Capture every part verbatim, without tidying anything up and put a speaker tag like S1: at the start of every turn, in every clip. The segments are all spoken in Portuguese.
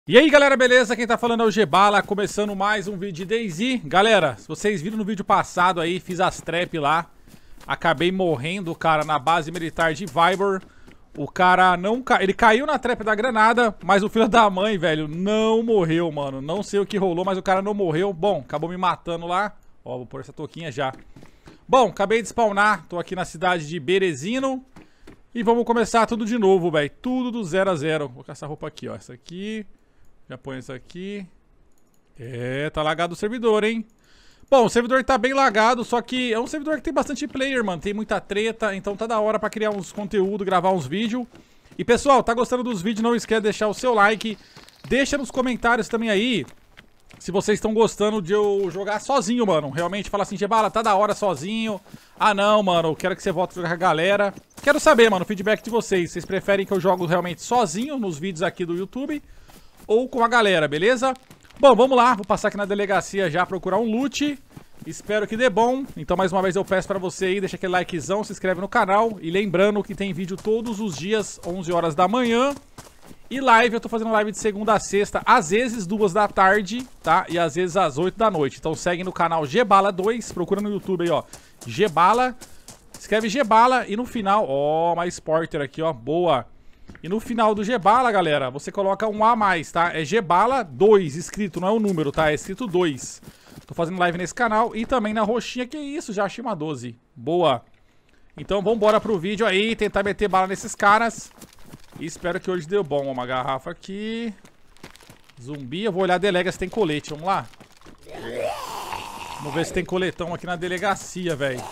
S1: E aí galera, beleza? Quem tá falando é o Gebala, começando mais um vídeo de DayZ. Galera, se vocês viram no vídeo passado aí, fiz as trap lá. Acabei morrendo, cara, na base militar de Vybor. O cara não ca... Ele caiu na trap da granada, mas o filho da mãe, velho, não morreu, mano. Não sei o que rolou, mas o cara não morreu. Bom, acabou me matando lá. Ó, vou pôr essa touquinha já. Bom, acabei de spawnar, tô aqui na cidade de Berezino. E vamos começar tudo de novo, velho. Tudo do zero a zero. Vou colocar essa roupa aqui, ó. Essa aqui... Já põe isso aqui. É, tá lagado o servidor, hein? Bom, o servidor tá bem lagado, só que é um servidor que tem bastante player, mano. Tem muita treta, então tá da hora pra criar uns conteúdos, gravar uns vídeos. E pessoal, tá gostando dos vídeos? Não esquece de deixar o seu like. Deixa nos comentários também aí se vocês estão gostando de eu jogar sozinho, mano. Realmente, fala assim, Gebala, tá da hora sozinho. Ah não, mano, eu quero que você volte a jogar com a galera. Quero saber, mano, o feedback de vocês. Vocês preferem que eu jogo realmente sozinho nos vídeos aqui do YouTube ou com a galera, beleza? Bom, vamos lá, vou passar aqui na delegacia já procurar um loot. Espero que dê bom. Então mais uma vez eu peço pra você aí, deixa aquele likezão, se inscreve no canal. E lembrando que tem vídeo todos os dias, onze horas da manhã. E live, eu tô fazendo live de segunda a sexta, às vezes duas da tarde, tá? E às vezes às oito da noite. Então segue no canal Gebala dois, procura no YouTube aí, ó, Gebala. Escreve Gebala e no final, ó, mais Porter aqui, ó, boa. E no final do Gebala, galera, você coloca um A mais, tá? É Gebala dois escrito, não é o número, tá? É escrito dois. Tô fazendo live nesse canal e também na roxinha, que isso, já achei uma doze. Boa. Então vambora pro vídeo aí, tentar meter bala nesses caras. E espero que hoje deu bom. Uma garrafa aqui. Zumbi, eu vou olhar a delega se tem colete, vamos lá. Vamos ver se tem coletão aqui na delegacia, velho.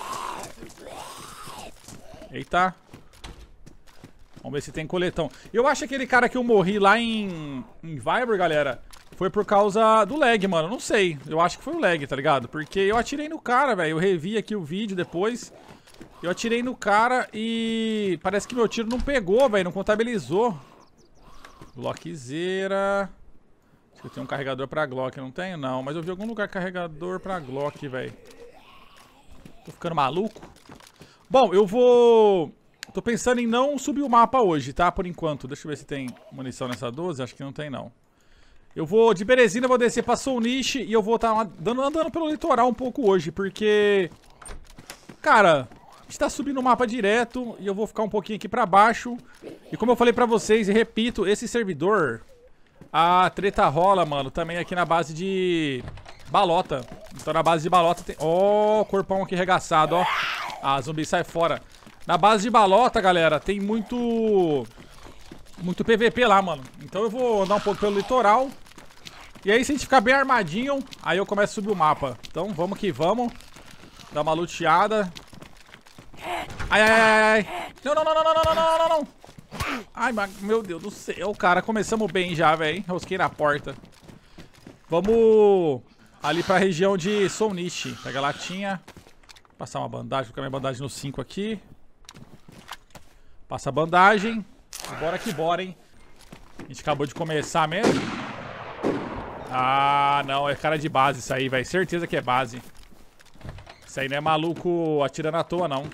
S1: Eita. Vamos ver se tem coletão. Eu acho que aquele cara que eu morri lá em, em Vybor, galera, foi por causa do lag, mano. Não sei. Eu acho que foi o lag, tá ligado? Porque eu atirei no cara, velho. Eu revi aqui o vídeo depois. Eu atirei no cara e parece que meu tiro não pegou, velho. Não contabilizou. Glockzeira. Acho que eu tenho um carregador pra Glock. Não tenho, não. Mas eu vi em algum lugar carregador pra Glock, velho. Tô ficando maluco. Bom, eu vou... Tô pensando em não subir o mapa hoje, tá? Por enquanto. Deixa eu ver se tem munição nessa doze. Acho que não tem, não. Eu vou de Berezino, eu vou descer pra Soulniche e eu vou estar tá andando, andando pelo litoral um pouco hoje, porque... Cara, a gente tá subindo o mapa direto e eu vou ficar um pouquinho aqui pra baixo. E como eu falei pra vocês, e repito, esse servidor, a treta rola, mano, também aqui na base de Balota. Então na base de Balota tem... Ó, oh, corpão aqui regaçado, ó. Ah, zumbi, sai fora. Na base de Balota, galera, tem muito... Muito P V P lá, mano. Então eu vou andar um pouco pelo litoral. E aí, se a gente ficar bem armadinho, aí eu começo a subir o mapa. Então vamos que vamos. Dar uma luteada. Ai, ai, ai, ai. Não, não, não, não, não, não, não, não, não. Ai, meu Deus do céu, cara. Começamos bem já, velho. Rosquei na porta. Vamos ali pra região de Soulniche. Pega a latinha. Passar uma bandagem. Vou colocar minha bandagem no cinco aqui. Passa a bandagem. Bora que bora, hein. A gente acabou de começar mesmo. Ah, não. É cara de base isso aí, velho. Certeza que é base. Isso aí não é maluco atirando à toa, não.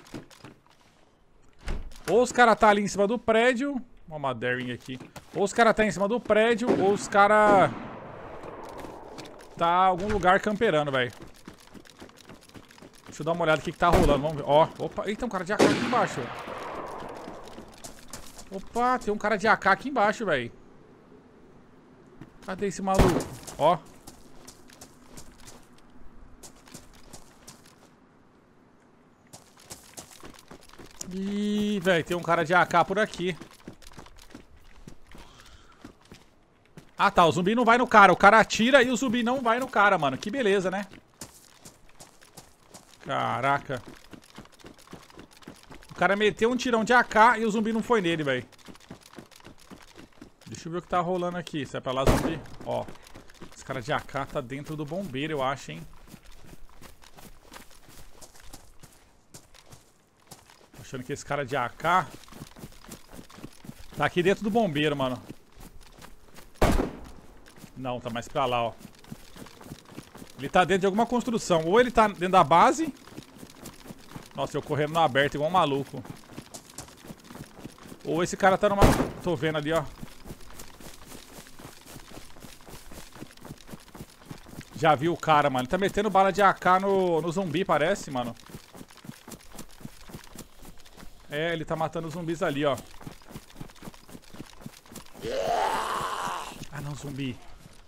S1: Ou os caras tá ali em cima do prédio. Ó, uma daring aqui. Ou os caras tá em cima do prédio, ou os caras tá em algum lugar camperando, velho. Deixa eu dar uma olhada no que, que tá rolando. Vamos ver. Ó, opa. Eita, tem um cara de A K aqui embaixo. Opa, tem um cara de A K aqui embaixo, velho. Cadê esse maluco? Ó. Ih, velho, tem um cara de A K por aqui. Ah, tá, o zumbi não vai no cara. O cara atira e o zumbi não vai no cara, mano. Que beleza, né? Caraca. O cara meteu um tirão de A K e o zumbi não foi nele, velho. Deixa eu ver o que tá rolando aqui. Se é pra lá, zumbi. Ó. Esse cara de A K tá dentro do bombeiro, eu acho, hein. Tô achando que esse cara de A K tá aqui dentro do bombeiro, mano. Não, tá mais pra lá, ó. Ele tá dentro de alguma construção. Ou ele tá dentro da base. Nossa, eu correndo no aberto igual um maluco. Ou esse cara tá numa... Tô vendo ali, ó. Já vi o cara, mano. Ele tá metendo bala de A K no, no zumbi, parece, mano. É, ele tá matando os zumbis ali, ó. Ah, não, zumbi.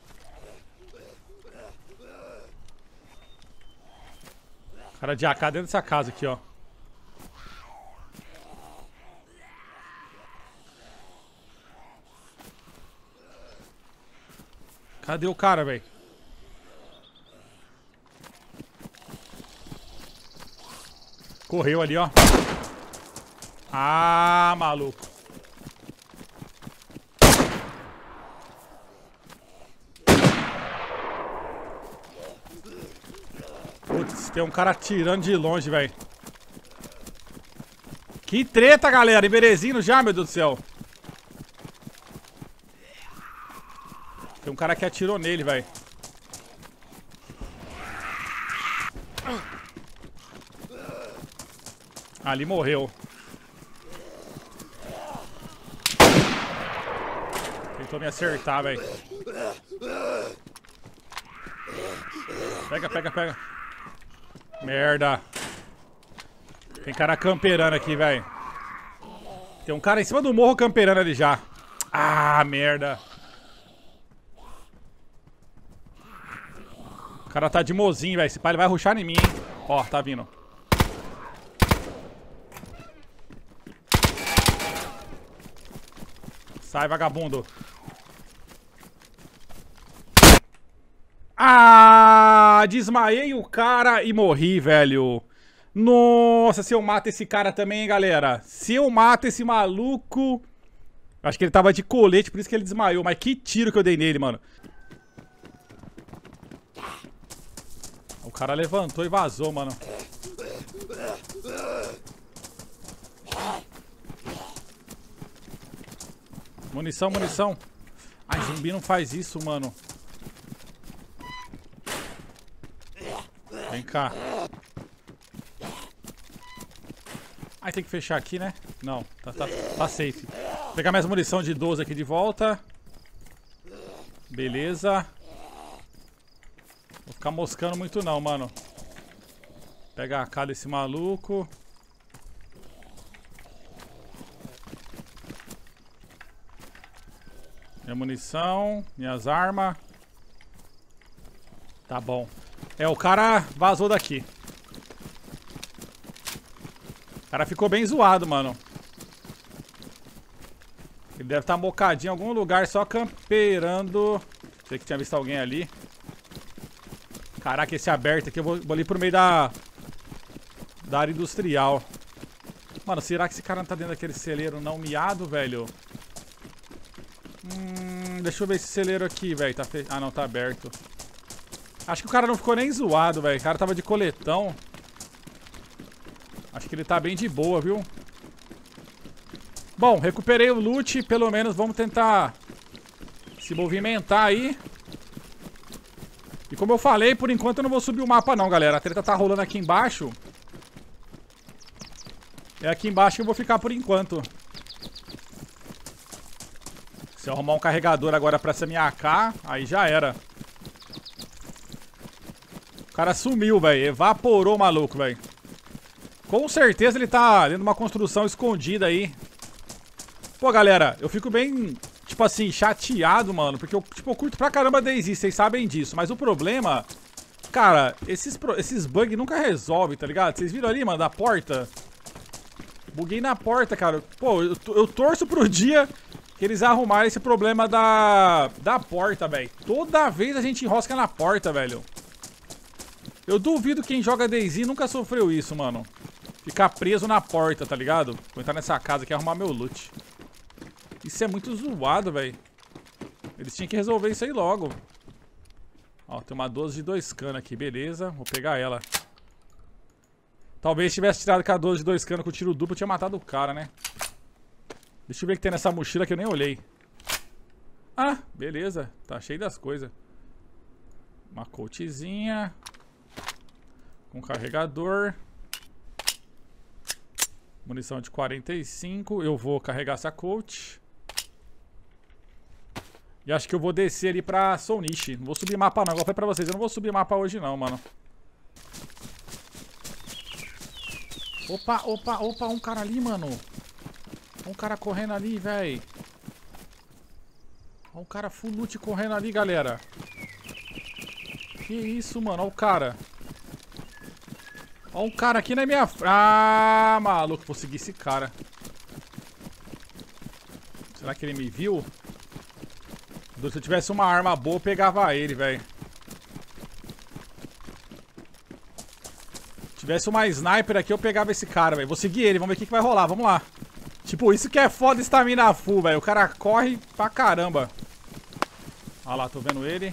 S1: Cara de A K dentro dessa casa aqui, ó. Cadê o cara, velho? Correu ali, ó. Ah, maluco. Putz, tem um cara atirando de longe, velho. Que treta, galera. Iberezinho já, meu Deus do céu. Tem um cara que atirou nele, velho. Ali morreu. Tentou me acertar, velho. Pega, pega, pega. Merda. Tem cara camperando aqui, velho. Tem um cara em cima do morro camperando ali já. Ah, merda. O cara tá de mozinho, velho. Esse pai ele vai rushar em mim, hein. Ó, tá vindo. Sai, vagabundo. Ah, desmaiei o cara e morri, velho. Nossa, se eu mato esse cara também, hein, galera. Se eu mato esse maluco... Acho que ele tava de colete, por isso que ele desmaiou. Mas que tiro que eu dei nele, mano. O cara levantou e vazou, mano. Munição, munição. Ai, zumbi não faz isso, mano. Vem cá. Ai, tem que fechar aqui, né? Não, tá, tá, tá safe. Vou pegar minhas munição de doze aqui de volta. Beleza. Vou ficar moscando muito não, mano. Pega a A K desse maluco. Minha munição, minhas armas. Tá bom. É, o cara vazou daqui. O cara ficou bem zoado, mano. Ele deve estar mocadinho em algum lugar só camperando. Sei que tinha visto alguém ali. Caraca, esse aberto aqui, eu vou, vou ali pro meio da... Da área industrial. Mano, será que esse cara não tá dentro daquele celeiro não miado, velho? Hum, deixa eu ver esse celeiro aqui, velho. Tá fe... Ah, não, tá aberto. Acho que o cara não ficou nem zoado, velho. O cara tava de coletão. Acho que ele tá bem de boa, viu? Bom, recuperei o loot. Pelo menos vamos tentar se movimentar aí. E como eu falei, por enquanto eu não vou subir o mapa não, galera. A treta tá rolando aqui embaixo. É aqui embaixo que eu vou ficar por enquanto. Se eu arrumar um carregador agora pra essa minha A K, aí já era. O cara sumiu, velho. Evaporou o maluco, velho. Com certeza ele tá dentro de uma construção escondida aí. Pô, galera, eu fico bem, tipo assim, chateado, mano. Porque eu, tipo, eu curto pra caramba DayZ, vocês sabem disso. Mas o problema... Cara, esses, esses bugs nunca resolvem, tá ligado? Vocês viram ali, mano, da porta? Buguei na porta, cara. Pô, eu, eu torço pro dia que eles arrumarem esse problema da, da porta, velho. Toda vez a gente enrosca na porta, velho. Eu duvido quem joga DayZ nunca sofreu isso, mano. Ficar preso na porta, tá ligado? Vou entrar nessa casa aqui e arrumar meu loot. Isso é muito zoado, velho. Eles tinham que resolver isso aí logo. Ó, tem uma doze de dois canos aqui, beleza. Vou pegar ela. Talvez tivesse tirado com a doze de dois canos com o tiro duplo, eu tinha matado o cara, né? Deixa eu ver o que tem nessa mochila que eu nem olhei. Ah, beleza. Tá cheio das coisas. Uma coachzinha. Com carregador. Munição de quarenta e cinco. Eu vou carregar essa coach. E acho que eu vou descer ali pra Sounichi. Não vou subir mapa não, igual eu falei pra vocês. Eu não vou subir mapa hoje não, mano. Opa, opa, opa, um cara ali, mano. Um cara correndo ali, velho. Olha um cara full loot correndo ali, galera. Que isso, mano, olha o cara. Olha um cara aqui na minha... Ah, maluco, vou seguir esse cara. Será que ele me viu? Se eu tivesse uma arma boa, eu pegava ele, velho. Se tivesse uma sniper aqui, eu pegava esse cara, velho. Vou seguir ele, vamos ver o que, que vai rolar, vamos lá. Tipo, isso que é foda estamina full, velho. O cara corre pra caramba. Olha lá, tô vendo ele.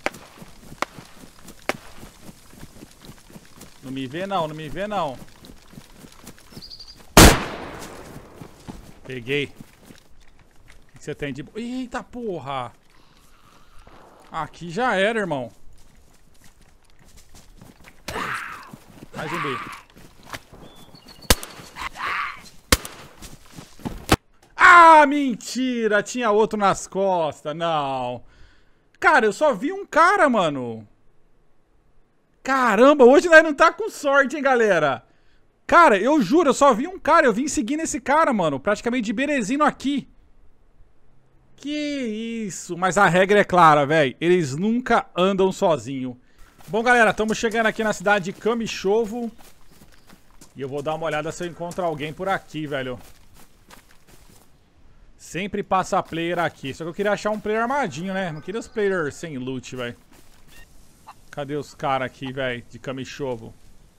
S1: Não me vê não, não me vê não. Peguei. O que você tem de... Eita porra! Aqui já era, irmão. Mais um B. Ah, mentira! Tinha outro nas costas. Não. Cara, eu só vi um cara, mano. Caramba, hoje nós não tá com sorte, hein, galera. Cara, eu juro, eu só vi um cara. Eu vim seguindo esse cara, mano. Praticamente de berezino aqui. Que isso. Mas a regra é clara, velho. Eles nunca andam sozinho. Bom, galera, estamos chegando aqui na cidade de Kamichovo. E eu vou dar uma olhada se eu encontro alguém por aqui, velho. Sempre passa player aqui. Só que eu queria achar um player armadinho, né? Não queria os players sem loot, velho. Cadê os caras aqui, velho, de Kamichovo?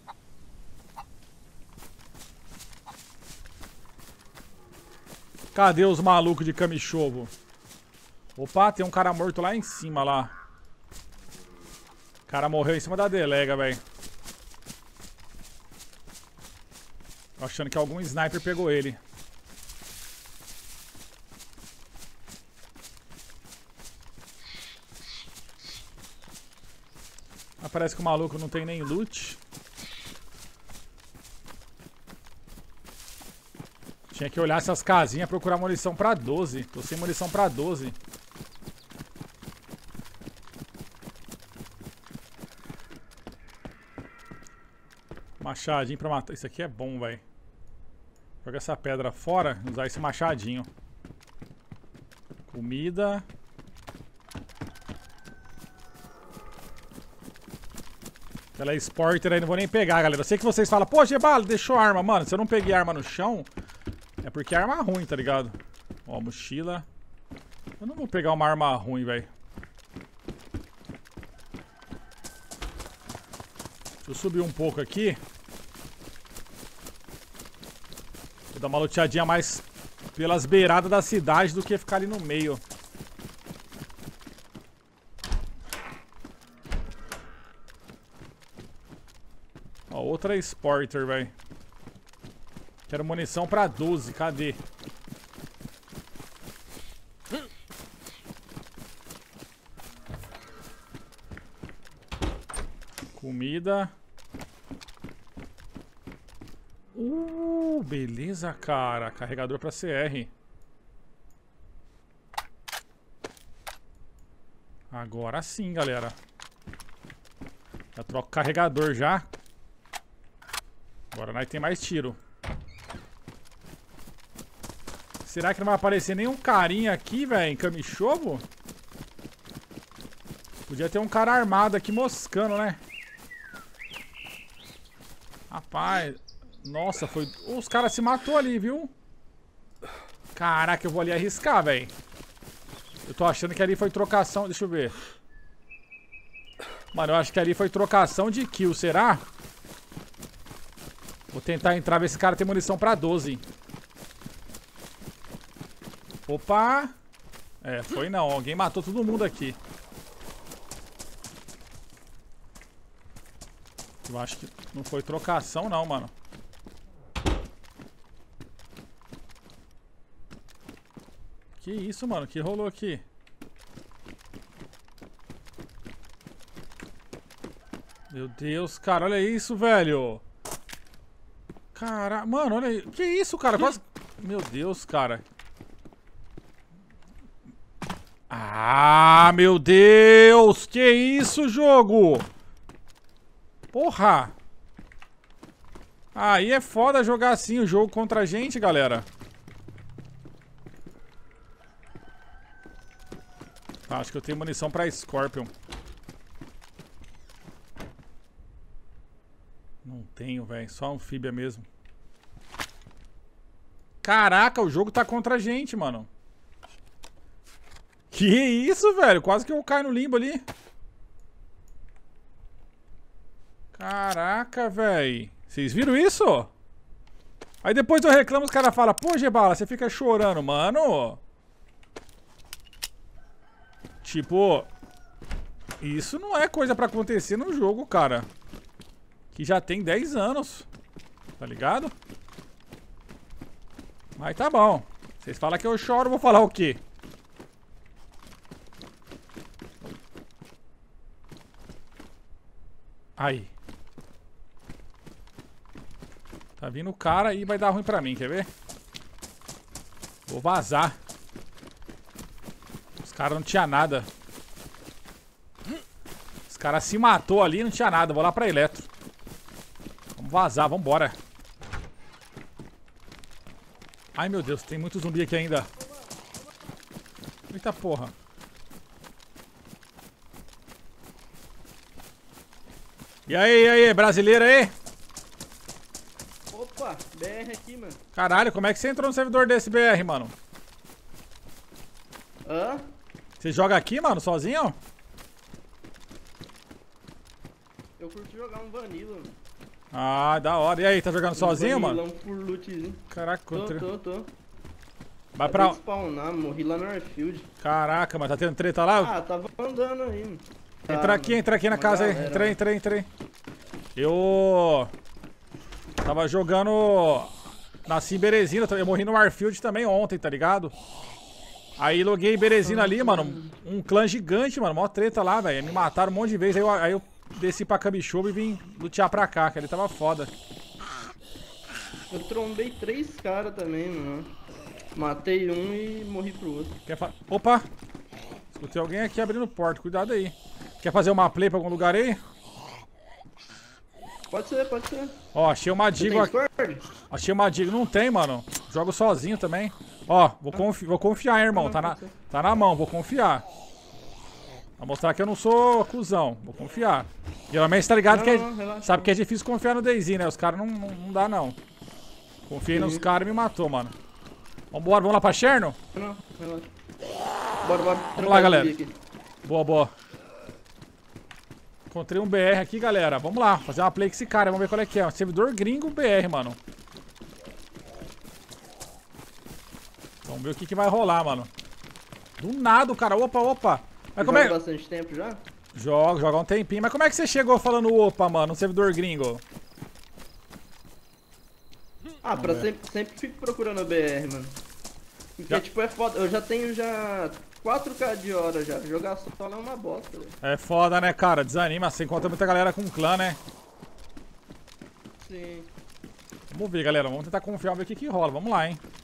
S1: Cadê os malucos de Kamichovo? Opa, tem um cara morto lá em cima, lá. O cara morreu em cima da delega, velho. Tô achando que algum sniper pegou ele. Ah, parece que o maluco não tem nem loot. Tinha que olhar essas casinhas e procurar munição pra doze. Tô sem munição pra doze. Machadinho pra matar. Isso aqui é bom, velho. Joga essa pedra fora e usar esse machadinho. Comida. Aquela Sporter aí não vou nem pegar, galera. Eu sei que vocês falam, pô, Gebalo, deixou a arma. Mano, se eu não peguei a arma no chão, é porque é arma ruim, tá ligado? Ó, mochila. Eu não vou pegar uma arma ruim, velho. Deixa eu subir um pouco aqui. Vou dar uma luteadinha mais pelas beiradas da cidade do que ficar ali no meio. Ó, outra Sporter, velho. Quero munição pra doze, cadê? Comida. Uh, beleza, cara. Carregador pra C R. Agora sim, galera. Já troco o carregador já. Agora nós tem mais tiro. Será que não vai aparecer nenhum carinha aqui, velho, em Kamichovo? Podia ter um cara armado aqui moscando, né? Rapaz, nossa, foi... Os caras se matou ali, viu? Caraca, eu vou ali arriscar, velho. Eu tô achando que ali foi trocação... Deixa eu ver. Mano, eu acho que ali foi trocação de kill, será? Vou tentar entrar, ver se esse cara tem munição pra doze. Opa! É, foi não. Alguém matou todo mundo aqui. Eu acho que não foi trocação não, mano. Que isso, mano? Que rolou aqui? Meu Deus, cara, olha isso, velho. Cara, mano, olha aí. Que isso, cara? Quase... Meu Deus, cara. Ah, meu Deus! Que isso, jogo? Porra! Aí é foda jogar assim o jogo contra a gente, galera. Ah, acho que eu tenho munição pra Scorpion. Não tenho, velho. Só anfíbia mesmo. Caraca, o jogo tá contra a gente, mano. Que isso, velho? Quase que eu caio no limbo ali. Caraca, velho. Vocês viram isso? Aí depois eu reclamo, os caras falam: pô, Gebala, você fica chorando, mano. Tipo, isso não é coisa pra acontecer no jogo, cara. Que já tem dez anos. Tá ligado? Mas tá bom. Vocês falam que eu choro, eu vou falar o quê? Aí. Tá vindo o cara e vai dar ruim pra mim, quer ver? Vou vazar. Os caras não tinha nada. Os caras se matou ali e não tinha nada. Vou lá pra Eletro. Vamos vazar, vambora. Ai, meu Deus, tem muito zumbi aqui ainda. Eita porra. E aí, e aí, brasileiro aí?
S2: Opa, B R aqui, mano.
S1: Caralho, como é que você entrou no servidor desse B R, mano?
S2: Hã?
S1: Você joga aqui, mano, sozinho?
S2: Eu curto jogar um Vanilla, mano.
S1: Ah, da hora. E aí, tá jogando
S2: Um
S1: sozinho, mano?
S2: Vanillão por lootzinho.
S1: Caraca,
S2: Tô,
S1: contra...
S2: tô, tô.
S1: Vai
S2: Acabei
S1: pra...
S2: de spawnar, morri lá no Airfield.
S1: Caraca, mas tá tendo treta lá?
S2: Ah, tava andando aí, mano. Tá,
S1: entra aqui,
S2: mano.
S1: entra aqui na
S2: Uma
S1: casa aí.
S2: galera,
S1: Entrei,
S2: mano.
S1: entrei, entrei. Eu... Tava jogando... Na Sim Berezina, eu morri no Warfield também ontem, tá ligado? Aí loguei Berezina ali, mano. Um clã gigante, mano. Mó treta lá, velho. Me mataram um monte de vezes. Aí eu, aí eu desci pra Camichuba e vim lutear pra cá, que ele tava foda.
S2: Eu trombei três caras também, mano. Matei um e morri pro outro.
S1: Quer fa... Opa! Escutei alguém aqui abrindo porta. Cuidado aí. Quer fazer uma play pra algum lugar aí?
S2: Pode ser, pode ser.
S1: Ó, achei uma
S2: Você tem
S1: diga.
S2: Discord?
S1: Achei uma diga. Não tem, mano. Jogo sozinho também. Ó, vou, confi... vou confiar, hein, irmão. Tá na... tá na mão, vou confiar. Pra mostrar que eu não sou cuzão. Vou confiar. Geralmente você tá ligado
S2: Não,
S1: que é...
S2: não, relaxa.
S1: Sabe que é difícil confiar no DayZ, né? Os caras não, não, não dá, não. Confiei nos caras e me matou, mano. Vambora, vamos lá pra Cherno?
S2: Não, relaxa. Bora, bora.
S1: Vamos lá, galera. Boa, boa. Encontrei um B R aqui, galera. Vamos lá, fazer uma play com esse cara. Vamos ver qual é que é. Um servidor gringo B R, mano. Vamos ver o que, que vai rolar, mano. Do nada, cara. Opa, opa. Mas como é...
S2: bastante tempo já?
S1: Jogo, joga um tempinho. Mas como é que você chegou falando opa, mano? Um servidor gringo?
S2: Ah, pra sempre, sempre fico procurando o B R, mano. Porque,
S1: Já-
S2: tipo, é foda. Eu já tenho já quatro K de hora já. Jogar solo é uma bosta, velho.
S1: É foda, né, cara? Desanima. Você encontra muita galera com clã, né?
S2: Sim.
S1: Vamos ver, galera. Vamos tentar confiar, ver o que que rola. Vamos lá, hein?